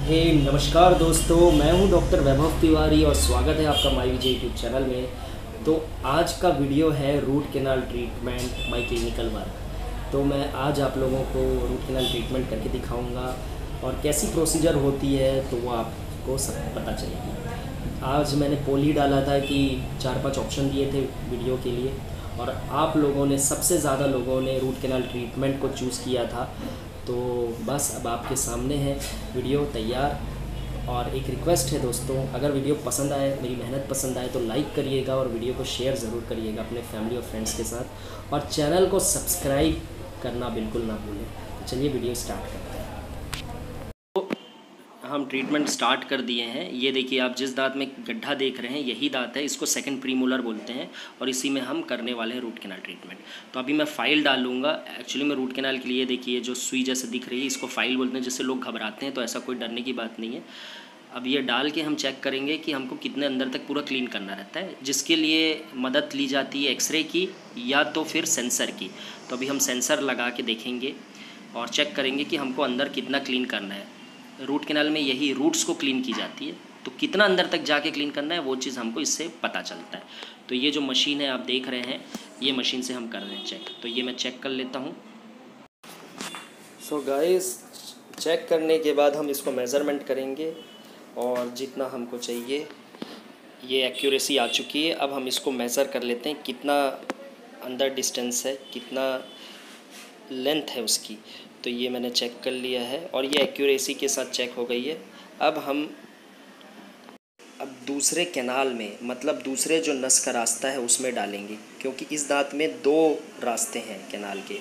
हे नमस्कार दोस्तों, मैं हूं डॉक्टर वैभव तिवारी और स्वागत है आपका माई विजय यूट्यूब चैनल में। तो आज का वीडियो है root canal treatment my clinical work. तो मैं आज आप लोगों को रूट कैनाल ट्रीटमेंट करके दिखाऊंगा और कैसी प्रोसीजर होती है तो वो आपको सब पता चलेगी। आज मैंने पोल ही डाला था कि 4-5 ऑप्शन दिए थे वीडियो के लिए और आप लोगों ने सबसे ज़्यादा लोगों ने रूट कैनाल ट्रीटमेंट को चूज़ किया था। तो बस अब आपके सामने है वीडियो तैयार। और एक रिक्वेस्ट है दोस्तों, अगर वीडियो पसंद आए, मेरी मेहनत पसंद आए तो लाइक करिएगा और वीडियो को शेयर ज़रूर करिएगा अपने फैमिली और फ्रेंड्स के साथ, और चैनल को सब्सक्राइब करना बिल्कुल ना भूलें। तो चलिए वीडियो स्टार्ट करते हैं। हम ट्रीटमेंट स्टार्ट कर दिए हैं। ये देखिए, आप जिस दांत में गड्ढा देख रहे हैं यही दांत है, इसको सेकंड प्रीमोलर बोलते हैं और इसी में हम करने वाले हैं रूट कैनाल ट्रीटमेंट। तो अभी मैं फ़ाइल डालूंगा। एक्चुअली मैं रूट कैनाल के लिए देखिए जो सुई जैसे दिख रही है इसको फ़ाइल बोलते हैं, जिससे लोग घबराते हैं, तो ऐसा कोई डरने की बात नहीं है। अब ये डाल के हम चेक करेंगे कि हमको कितने अंदर तक पूरा क्लीन करना रहता है, जिसके लिए मदद ली जाती है एक्सरे की या तो फिर सेंसर की। तो अभी हम सेंसर लगा के देखेंगे और चेक करेंगे कि हमको अंदर कितना क्लीन करना है। रूट कैनाल में यही रूट्स को क्लीन की जाती है, तो कितना अंदर तक जाके क्लीन करना है वो चीज़ हमको इससे पता चलता है। तो ये जो मशीन है आप देख रहे हैं, ये मशीन से हम कर रहे हैं चेक। तो ये मैं चेक कर लेता हूँ। सो गाइस, चेक करने के बाद हम इसको मेज़रमेंट करेंगे और जितना हमको चाहिए ये एक्यूरेसी आ चुकी है। अब हम इसको मेज़र कर लेते हैं कितना अंदर डिस्टेंस है, कितना लेंथ है उसकी। तो ये मैंने चेक कर लिया है और ये एक्यूरेसी के साथ चेक हो गई है। अब दूसरे कैनाल में, मतलब दूसरे जो नस का रास्ता है उसमें डालेंगे, क्योंकि इस दांत में 2 रास्ते हैं कैनाल के,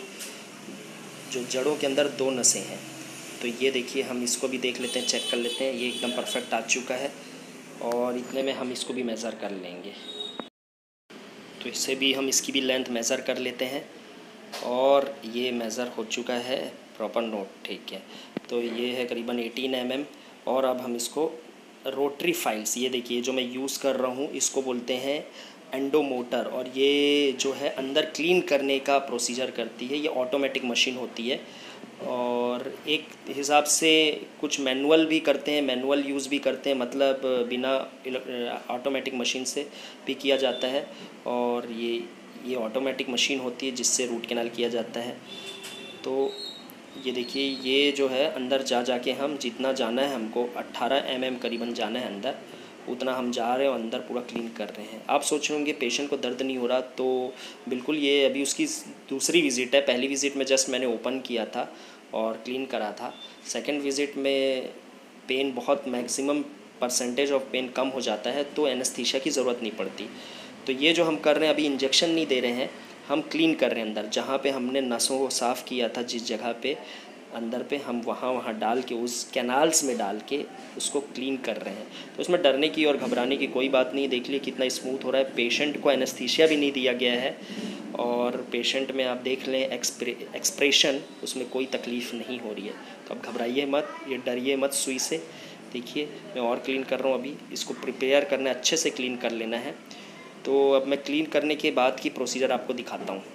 जो जड़ों के अंदर 2 नसें हैं। तो ये देखिए, हम इसको भी देख लेते हैं, चेक कर लेते हैं। ये एकदम परफेक्ट आ चुका है और इतने में हम इसको भी मेज़र कर लेंगे। तो इससे भी हम इसकी भी लेंथ मेज़र कर लेते हैं और ये मेज़र हो चुका है प्रॉपर नोट, ठीक है। तो ये है करीबन 18 mm। और अब हम इसको रोटरी फाइल्स, ये देखिए जो मैं यूज़ कर रहा हूँ इसको बोलते हैं एंडोमोटर, और ये जो है अंदर क्लीन करने का प्रोसीजर करती है। ये ऑटोमेटिक मशीन होती है और एक हिसाब से कुछ मैनुअल भी करते हैं, मैनुअल यूज़ भी करते हैं, मतलब बिना ऑटोमेटिक मशीन से भी किया जाता है। और ये ऑटोमेटिक मशीन होती है जिससे रूट कैनाल किया जाता है। तो ये देखिए, ये जो है अंदर जाके हम जितना जाना है, हमको 18 mm करीबन जाना है अंदर, उतना हम जा रहे हैं और अंदर पूरा क्लीन कर रहे हैं। आप सोच रहे होंगे पेशेंट को दर्द नहीं हो रहा, तो बिल्कुल ये अभी उसकी दूसरी विज़िट है। पहली विज़िट में जस्ट मैंने ओपन किया था और क्लीन करा था। सेकंड विज़िट में पेन बहुत मैक्सिमम परसेंटेज ऑफ पेन कम हो जाता है, तो एनेस्थीसिया की ज़रूरत नहीं पड़ती। तो ये जो हम कर रहे हैं, अभी इंजेक्शन नहीं दे रहे हैं, हम क्लीन कर रहे हैं अंदर। जहाँ पे हमने नसों को साफ़ किया था, जिस जगह पे अंदर पे, हम वहाँ डाल के उस कैनाल्स में डाल के उसको क्लीन कर रहे हैं। तो उसमें डरने की और घबराने की कोई बात नहीं। देख लिए कितना स्मूथ हो रहा है। पेशेंट को एनेस्थीसिया भी नहीं दिया गया है और पेशेंट में आप देख लें एक्सप्रेशन, उसमें कोई तकलीफ़ नहीं हो रही है। तो अब घबराइए मत, ये डरिए मत सुई से। देखिए मैं और क्लीन कर रहा हूँ। अभी इसको प्रिपेयर करना है, अच्छे से क्लीन कर लेना है। तो अब मैं क्लीन करने के बाद की प्रोसीजर आपको दिखाता हूँ।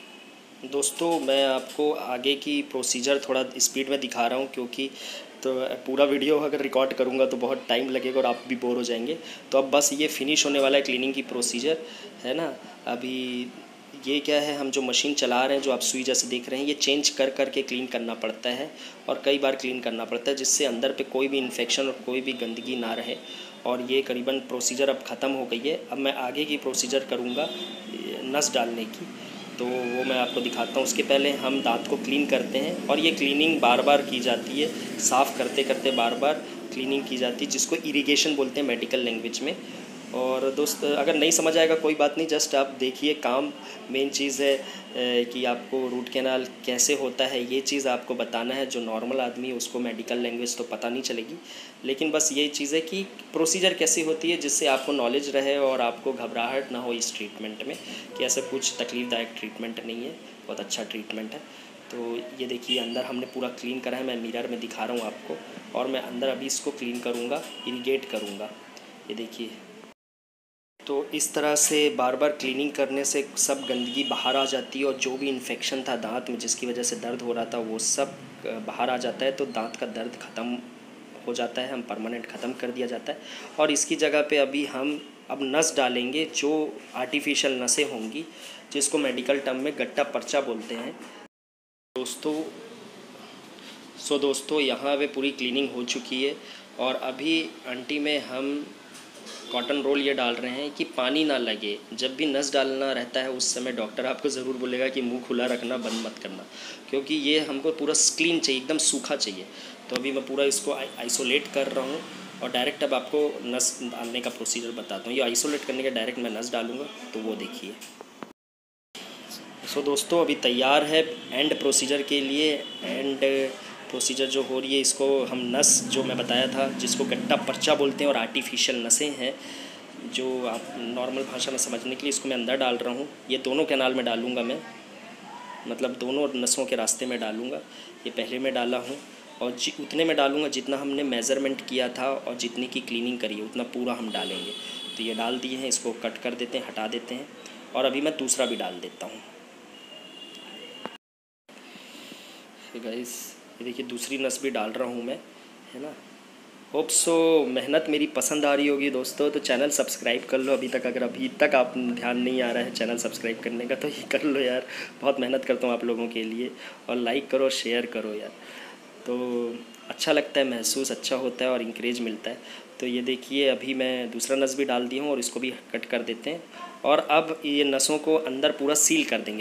दोस्तों, मैं आपको आगे की प्रोसीजर थोड़ा स्पीड में दिखा रहा हूँ, क्योंकि तो पूरा वीडियो अगर रिकॉर्ड करूँगा तो बहुत टाइम लगेगा और आप भी बोर हो जाएंगे। तो अब बस ये फिनिश होने वाला है क्लीनिंग की प्रोसीजर, है ना। अभी ये क्या है, हम जो मशीन चला रहे हैं, जो आप सुई जैसे देख रहे हैं, ये चेंज कर के क्लीन करना पड़ता है और कई बार क्लीन करना पड़ता है, जिससे अंदर पे कोई भी इन्फेक्शन और कोई भी गंदगी ना रहे। और ये करीबन प्रोसीजर अब ख़त्म हो गई है। अब मैं आगे की प्रोसीजर करूँगा नस डालने की, तो वो मैं आपको दिखाता हूँ। उसके पहले हम दांत को क्लीन करते हैं और ये क्लीनिंग बार बार की जाती है, साफ़ करते करते बार बार क्लीनिंग की जाती है, जिसको इरिगेशन बोलते हैं मेडिकल लैंग्वेज में। और दोस्त, अगर नहीं समझ आएगा कोई बात नहीं, जस्ट आप देखिए काम। मेन चीज़ है कि आपको रूट कैनाल कैसे होता है ये चीज़ आपको बताना है। जो नॉर्मल आदमी है उसको मेडिकल लैंग्वेज तो पता नहीं चलेगी, लेकिन बस ये चीज़ है कि प्रोसीजर कैसी होती है, जिससे आपको नॉलेज रहे और आपको घबराहट ना हो इस ट्रीटमेंट में, कि ऐसा कुछ तकलीफ़दायक ट्रीटमेंट नहीं है, बहुत अच्छा ट्रीटमेंट है। तो ये देखिए, अंदर हमने पूरा क्लीन करा है। मैं मिरर में दिखा रहा हूँ आपको, और मैं अंदर अभी इसको क्लीन करूँगा, इरिगेट करूँगा। ये देखिए, तो इस तरह से बार बार क्लीनिंग करने से सब गंदगी बाहर आ जाती है और जो भी इन्फेक्शन था दांत में, जिसकी वजह से दर्द हो रहा था, वो सब बाहर आ जाता है। तो दांत का दर्द ख़त्म हो जाता है, हम परमानेंट ख़त्म कर दिया जाता है। और इसकी जगह पे अभी हम अब नस डालेंगे जो आर्टिफिशियल नसें होंगी, जिसको मेडिकल टर्म में गट्टा पर्चा बोलते हैं दोस्तों यहाँ पे पूरी क्लीनिंग हो चुकी है और अभी आंटी में हम कॉटन रोल ये डाल रहे हैं कि पानी ना लगे। जब भी नस डालना रहता है उस समय डॉक्टर आपको ज़रूर बोलेगा कि मुंह खुला रखना, बंद मत करना, क्योंकि ये हमको पूरा क्लीन चाहिए, एकदम सूखा चाहिए। तो अभी मैं पूरा इसको आइसोलेट कर रहा हूँ और डायरेक्ट अब आपको नस डालने का प्रोसीजर बताता हूँ। ये आइसोलेट करने के डायरेक्ट मैं नस डालूँगा, तो वो देखिए। दोस्तों अभी तैयार है एंड प्रोसीजर के लिए। एंड प्रोसीजर जो हो रही है, इसको हम नस जो मैं बताया था, जिसको गट्टा पर्चा बोलते हैं और आर्टिफिशियल नसें हैं, जो आप नॉर्मल भाषा में समझने के लिए इसको मैं अंदर डाल रहा हूँ। ये दोनों कैनाल में डालूँगा मैं, मतलब दोनों नसों के रास्ते में डालूँगा। ये पहले में डाला हूँ और उतने में डालूँगा जितना हमने मेज़रमेंट किया था और जितनी की क्लीनिंग करी है उतना पूरा हम डालेंगे। तो ये डाल दिए हैं, इसको कट कर देते हैं, हटा देते हैं और अभी मैं दूसरा भी डाल देता हूँ। गाइस ये देखिए दूसरी नस भी डाल रहा हूँ मैं, है ना। होप सो मेहनत मेरी पसंद आ रही होगी दोस्तों। तो चैनल सब्सक्राइब कर लो अभी तक, अगर अभी तक आप ध्यान नहीं आ रहा है चैनल सब्सक्राइब करने का तो ये कर लो यार, बहुत मेहनत करता हूँ आप लोगों के लिए। और लाइक करो, शेयर करो यार, तो अच्छा लगता है, महसूस अच्छा होता है और इंकरेज मिलता है। तो ये देखिए अभी मैं दूसरा नस भी डाल दी हूँ और इसको भी कट कर देते हैं और अब ये नसों को अंदर पूरा सील कर देंगे।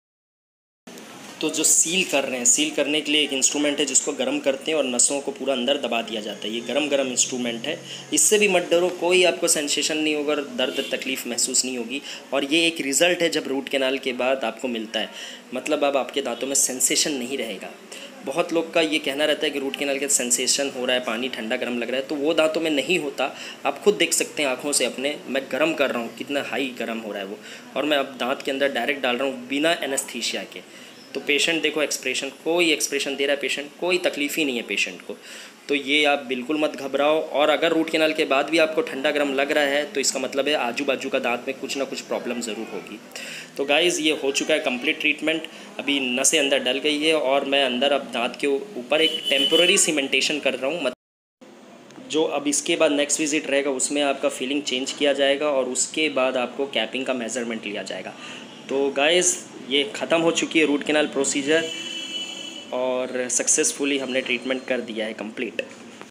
तो जो सील कर रहे हैं, सील करने के लिए एक इंस्ट्रूमेंट है जिसको गर्म करते हैं और नसों को पूरा अंदर दबा दिया जाता है। ये गरम इंस्ट्रूमेंट है, इससे भी मत डरो, कोई आपको सेंसेशन नहीं होगा, दर्द तकलीफ़ महसूस नहीं होगी। और ये एक रिज़ल्ट है जब रूट कैनाल के बाद आपको मिलता है, मतलब अब आपके दांतों में सेंसेशन नहीं रहेगा। बहुत लोग का ये कहना रहता है कि रूट कैनाल के सेंसेशन हो रहा है, पानी ठंडा गर्म लग रहा है, तो वो दांतों में नहीं होता। आप खुद देख सकते हैं आँखों से अपने, मैं गर्म कर रहा हूँ, कितना हाई गर्म हो रहा है वो। और मैं अब दांत के अंदर डायरेक्ट डाल रहा हूँ बिना एनेस्थीसिया के। तो पेशेंट देखो एक्सप्रेशन, कोई एक्सप्रेशन दे रहा है पेशेंट, कोई तकलीफ़ ही नहीं है पेशेंट को। तो ये आप बिल्कुल मत घबराओ। और अगर रूट कैनाल के बाद भी आपको ठंडा गर्म लग रहा है तो इसका मतलब है आजू बाजू का दांत में कुछ ना कुछ प्रॉब्लम ज़रूर होगी। तो गाइज़ ये हो चुका है कंप्लीट ट्रीटमेंट। अभी नसें अंदर डल गई है और मैं अंदर अब दांत के ऊपर एक टेम्पोररी सीमेंटेशन कर रहा हूँ। जो अब इसके बाद नेक्स्ट विज़िट रहेगा उसमें आपका फीलिंग चेंज किया जाएगा और उसके बाद आपको कैपिंग का मेज़रमेंट लिया जाएगा। तो गाइज़ ये ख़त्म हो चुकी है रूट कैनाल प्रोसीजर और सक्सेसफुली हमने ट्रीटमेंट कर दिया है कंप्लीट।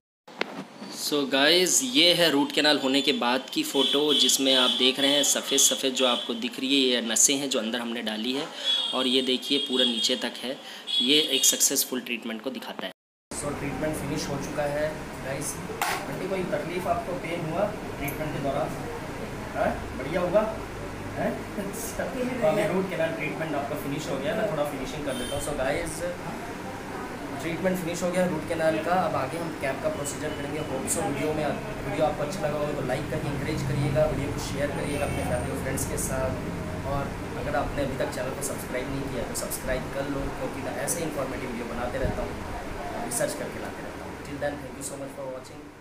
सो गाइज़ ये है रूट कैनाल होने के बाद की फ़ोटो, जिसमें आप देख रहे हैं सफ़ेद सफ़ेद जो आपको दिख रही है, ये नसें हैं जो अंदर हमने डाली है और ये देखिए पूरा नीचे तक है। ये एक सक्सेसफुल ट्रीटमेंट को दिखाता है। सो ट्रीटमेंट फिनिश हो चुका है गाइज़। आंटी कोई तकलीफ़ आपको पेन हुआ ट्रीटमेंट के दौरान? बढ़िया हुआ है। तो अभी रूट कैनाल ट्रीटमेंट आपका फिनिश हो गया, मैं थोड़ा फिनिशिंग कर देता हूँ। सो गाइस ट्रीटमेंट फिनिश हो गया रूट कैनाल का। अब आगे हम कैप का प्रोसीजर करेंगे। होप सो वीडियो आपको अच्छा लगा होगा तो लाइक करके इंकरेज करिएगा, वीडियो को शेयर करिएगा अपने फैमिली और फ्रेंड्स के साथ। और अगर आपने अभी तक चैनल को सब्सक्राइब नहीं किया तो सब्सक्राइब कर लो, क्योंकि मैं ऐसे इंफॉर्मेटिव वीडियो बनाते रहता हूँ, रिसर्च करके लाते रहता हूँ। Till then thank you so much for watching.